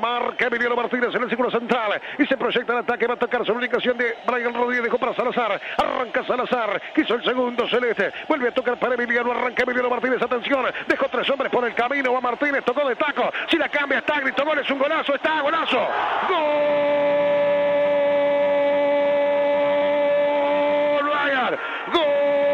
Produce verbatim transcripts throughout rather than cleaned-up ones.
Marca Emiliano Martínez en el círculo central y se proyecta el ataque. Va a tocar sobre indicación de Brian Rodríguez. Dejó para Salazar. Arranca Salazar. Quiso el segundo celeste. Vuelve a tocar para Emiliano. Arranca Emiliano Martínez. Atención. Dejó tres hombres por el camino. Va Martínez. Tocó de taco. Si la cambia está. Grito gol. Es un golazo. Está golazo. Gol. Brian. Gol.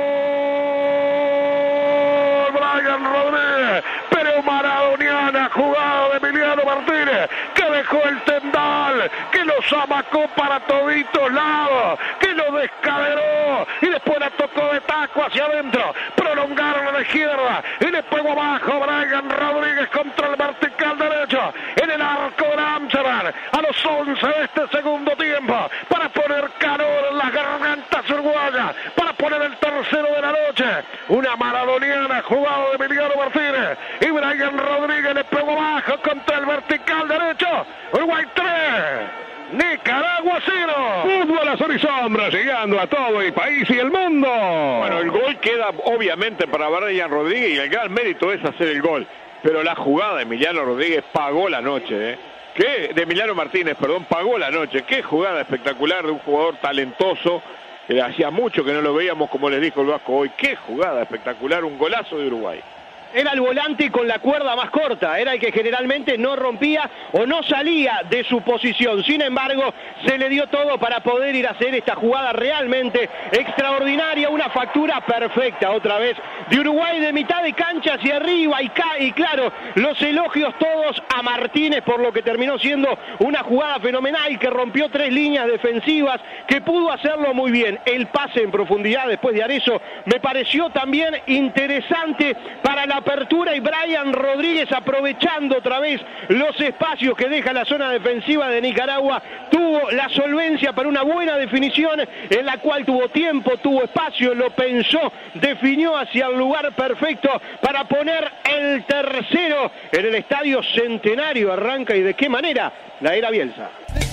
Brian Rodríguez. Pero maradoniana jugada de Emiliano Martínez, que dejó el tendal, que los amacó para toditos lados, que lo descaderó y después la tocó de taco hacia adentro. Prolongaron a la izquierda y le pegó abajo Brian Rodríguez contra el vertical derecho en el arco de Amsterdam a los once de este segundo tiempo, para poner calor en las gargantas uruguayas, para poner el tercero de la noche. Una maradoniana jugada de Emiliano Martínez y Brian Rodríguez le pegó abajo contra el vertical derecho. Uruguay tres, Nicaragua cero. Fútbol a sol y sombra, llegando a todo el país y el mundo. Bueno, el gol queda obviamente para Brian Rodríguez y el gran mérito es hacer el gol. Pero la jugada de Emiliano Rodríguez pagó la noche, ¿eh? ¿Qué? De Emiliano Martínez, perdón, pagó la noche. Qué jugada espectacular de un jugador talentoso. Que hacía mucho que no lo veíamos, como les dijo el Vasco hoy. Qué jugada espectacular, un golazo de Uruguay. Era el volante con la cuerda más corta, era el que generalmente no rompía o no salía de su posición. Sin embargo, se le dio todo para poder ir a hacer esta jugada realmente extraordinaria, una factura perfecta otra vez de Uruguay de mitad de cancha hacia arriba y, y claro, los elogios todos a Martínez por lo que terminó siendo una jugada fenomenal, que rompió tres líneas defensivas, que pudo hacerlo muy bien. El pase en profundidad después de Arezzo me pareció también interesante para la apertura y Brian Rodríguez, aprovechando otra vez los espacios que deja la zona defensiva de Nicaragua, tuvo la solvencia para una buena definición en la cual tuvo tiempo, tuvo espacio, lo pensó, definió hacia el lugar perfecto para poner el tercero en el Estadio Centenario. Arranca y de qué manera la era Bielsa.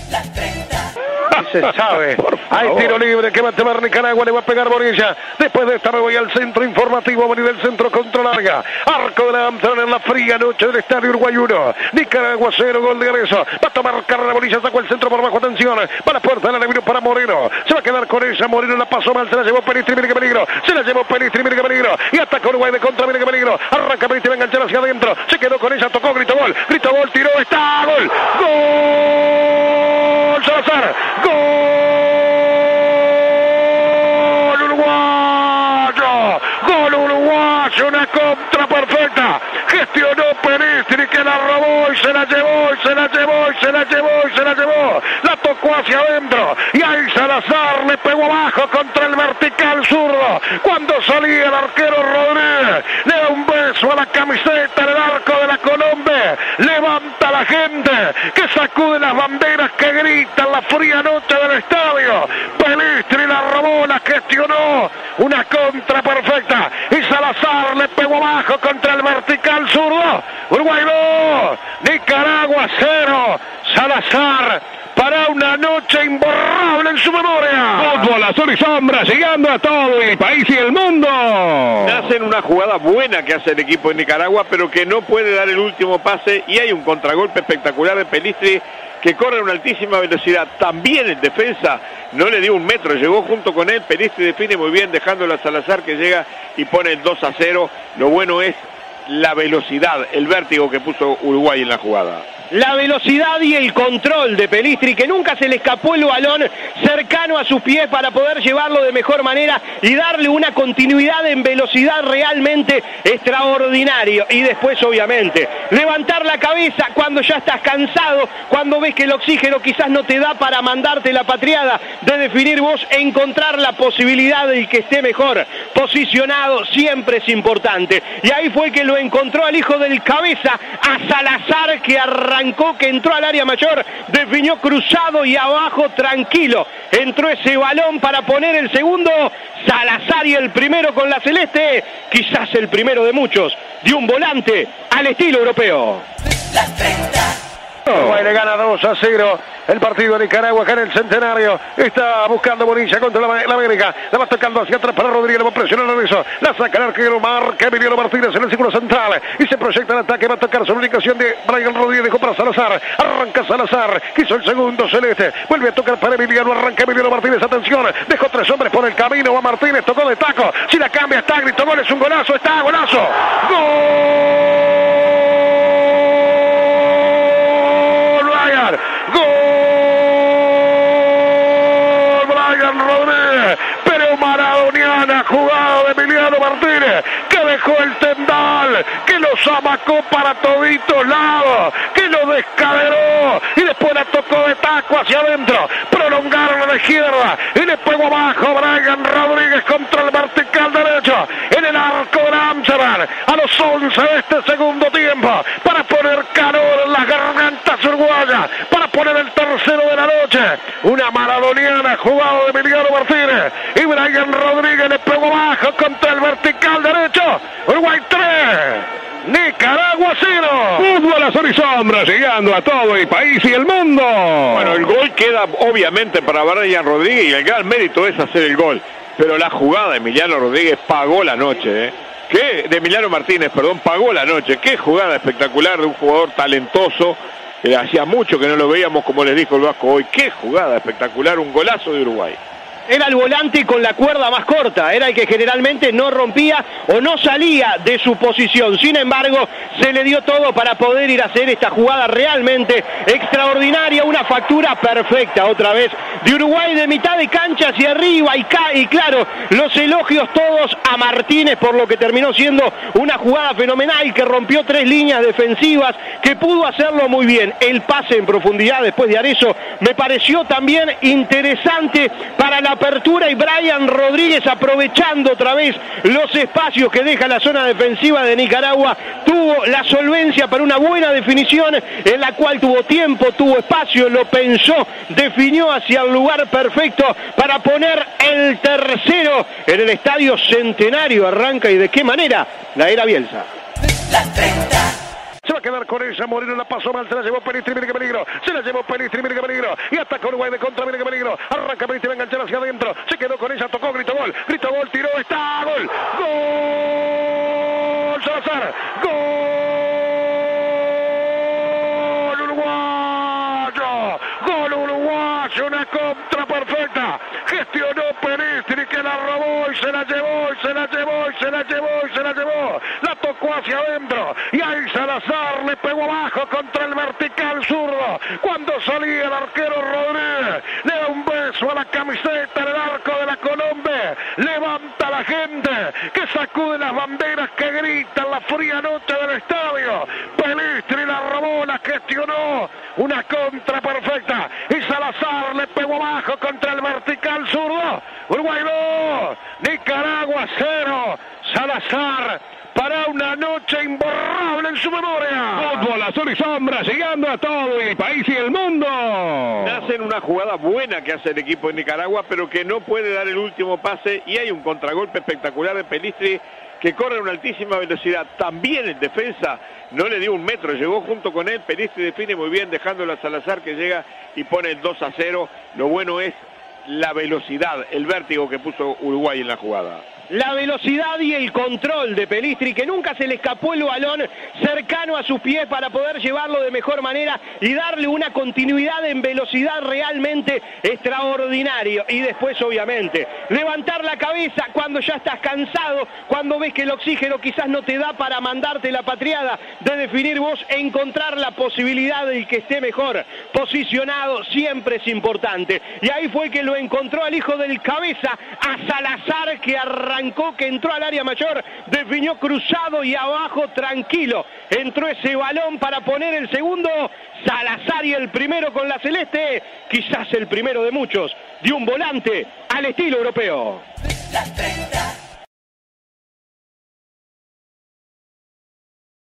Se sabe, hay tiro libre que va a tomar Nicaragua, le va a pegar Bonilla. Después de esta me voy al centro informativo, venir del centro contra larga. Arco de la Amsterdam en la fría noche del Estadio Uruguay uno. Nicaragua cero, gol de Arezzo. Va a tomar carrera Bonilla, sacó el centro por bajo, atención. Para la puerta, la vino para Moreno. Se va a quedar con ella, Moreno la pasó mal, se la llevó Pelistri, mire que peligro. Se la llevó Pelistri, mire que peligro. Y ataca Uruguay de contra, mire que peligro. Arranca Pelistri, va a enganchar hacia adentro. Se quedó con ella, tocó, gritó gol. Gritó gol, tiró, está, gol. Gol, Salazar. Gol uruguayo, gol uruguayo, una contra perfecta. Gestionó Pelistri, que la robó y se la llevó, y se la llevó, y se la llevó, y se la llevó. La tocó hacia adentro y ahí Salazar le pegó abajo contra el vertical zurdo. Cuando salía el arquero Rodríguez, le da un beso a la camiseta del arco de la Colombia. Levanta a la gente que sacude las banderas, que gritan la fría noche del estadio. Pelistri la robó, la gestionó, una contra perfecta y Salazar le pegó abajo contra el vertical zurdo. Uruguay dos, Nicaragua cero. Salazar para una noche imborrable en su memoria. Fútbol a sol y sombra, llegando a todo el país y el mundo. Hacen una jugada buena que hace el equipo de Nicaragua, pero que no puede dar el último pase, y hay un contragolpe espectacular de Pelistri, que corre a una altísima velocidad. También en defensa no le dio un metro, llegó junto con él. Pelistri define muy bien, dejándolo a Salazar, que llega y pone el dos a cero. Lo bueno es la velocidad, el vértigo que puso Uruguay en la jugada. La velocidad y el control de Pelistri, que nunca se le escapó el balón cercano a sus pies para poder llevarlo de mejor manera y darle una continuidad en velocidad realmente extraordinario. Y después, obviamente, levantar la cabeza cuando ya estás cansado, cuando ves que el oxígeno quizás no te da para mandarte la patriada, de definir vos, encontrar la posibilidad de que esté mejor posicionado, siempre es importante. Y ahí fue que lo encontró al hijo del cabeza, a Salazar, que arrancó Arrancó, que entró al área mayor, definió cruzado y abajo tranquilo. Entró ese balón para poner el segundo. Salazar, y el primero con la celeste, quizás el primero de muchos, de un volante al estilo europeo. Uruguay le gana dos a cero el partido de Nicaragua acá en el Centenario. Está buscando Bonilla contra la, la América. La va tocando hacia atrás para Rodríguez. Le va a presionar a eso. La saca el arquero. Marca Emiliano Martínez en el círculo central. Y se proyecta el ataque. Va a tocar sobre indicación de Brian Rodríguez. Dejó para Salazar. Arranca Salazar. Quiso el segundo celeste. Vuelve a tocar para Emiliano. Arranca Emiliano Martínez. Atención. Dejó tres hombres por el camino. Va Martínez. Tocó de taco. Si la cambia está. Gritó gol. Es un golazo. Está golazo. ¡Gol! ¡Gol! Brian Rodríguez, pero maradoniana jugada de Emiliano Martínez, que dejó el tendal, que lo zamacó para toditos lados, que lo descaderó y después la tocó de taco hacia adentro, prolongaron a la izquierda y le pegó abajo Brian Rodríguez contra el vertical derecho en el arco de Amsterdam a los once de este segundo tiempo para poner calor en las gargantas uruguayas, para poner el tercero de la noche. Una maradoniana jugada de Emiliano Martínez y Brian Rodríguez le pegó abajo contra el vertical derecho. Uruguay tres, Nicaragua cero. Fútbol a sol y sombra, llegando a todo el país y el mundo. Bueno, el gol queda obviamente para Brian Rodríguez y el gran mérito es hacer el gol. Pero la jugada de Emiliano Rodríguez pagó la noche, ¿eh? ¿Qué? De Emiliano Martínez, perdón, pagó la noche. Qué jugada espectacular de un jugador talentoso. Eh, hacía mucho que no lo veíamos, como les dijo el Vasco hoy. Qué jugada espectacular, un golazo de Uruguay. Era el volante con la cuerda más corta, era el que generalmente no rompía o no salía de su posición. Sin embargo, se le dio todo para poder ir a hacer esta jugada realmente extraordinaria, una factura perfecta otra vez de Uruguay de mitad de cancha hacia arriba y, ca y claro, los elogios todos a Martínez por lo que terminó siendo una jugada fenomenal que rompió tres líneas defensivas, que pudo hacerlo muy bien. El pase en profundidad después de Arezzo me pareció también interesante para la apertura y Brian Rodríguez, aprovechando otra vez los espacios que deja la zona defensiva de Nicaragua, tuvo la solvencia para una buena definición en la cual tuvo tiempo, tuvo espacio, lo pensó, definió hacia el lugar perfecto para poner el tercero en el Estadio Centenario. Arranca y de qué manera la era Bielsa. La treinta. Se va a quedar con ella, Moreno la pasó mal, se la llevó Pelistri, mire que peligro, se la llevó Pelistri, mire que peligro, y ataca Uruguay de contra, mire que peligro, arranca Pelistri, va a enganchar hacia adentro, se quedó con ella, tocó, gritó gol, gritó gol, tiró, está, gol, gol, Salazar, gol uruguayo, gol uruguayo, una contra perfecta, gestionó Pelistri que la robó y se la llevó, y se la llevó, y se la llevó, y se la llevó, la tocó hacia adentro, y ahí Salazar le pegó abajo contra el vertical zurdo. Cuando salía el arquero Rodríguez, le da un beso a la camiseta en el arco de la Colombia. Levanta a la gente que sacude las banderas, que grita en la fría noche del estadio. Pelistri la robó, la gestionó. Una contra perfecta. Y Salazar le pegó abajo contra el vertical zurdo. Uruguay dos, Nicaragua cero. Salazar para una noche imborrable en su memoria. Fútbol a sol y sombra, llegando a todo el país y el mundo. Hacen una jugada buena que hace el equipo de Nicaragua, pero que no puede dar el último pase, y hay un contragolpe espectacular de Pelistri que corre a una altísima velocidad. También en defensa no le dio un metro, llegó junto con él. Pelistri define muy bien, dejándolo a Salazar, que llega y pone el dos a cero. Lo bueno es la velocidad, el vértigo que puso Uruguay en la jugada. La velocidad y el control de Pelistri, que nunca se le escapó el balón cercano a sus pies para poder llevarlo de mejor manera y darle una continuidad en velocidad realmente extraordinario. Y después, obviamente, levantar la cabeza cuando ya estás cansado, cuando ves que el oxígeno quizás no te da para mandarte la patriada, de definir vos, encontrar la posibilidad de que esté mejor posicionado, siempre es importante. Y ahí fue que lo encontró al hijo del cabeza, a Salazar, que arrancó Arrancó, que entró al área mayor, definió cruzado y abajo tranquilo. Entró ese balón para poner el segundo. Salazar, y el primero con la celeste, quizás el primero de muchos, de un volante al estilo europeo. La treinta.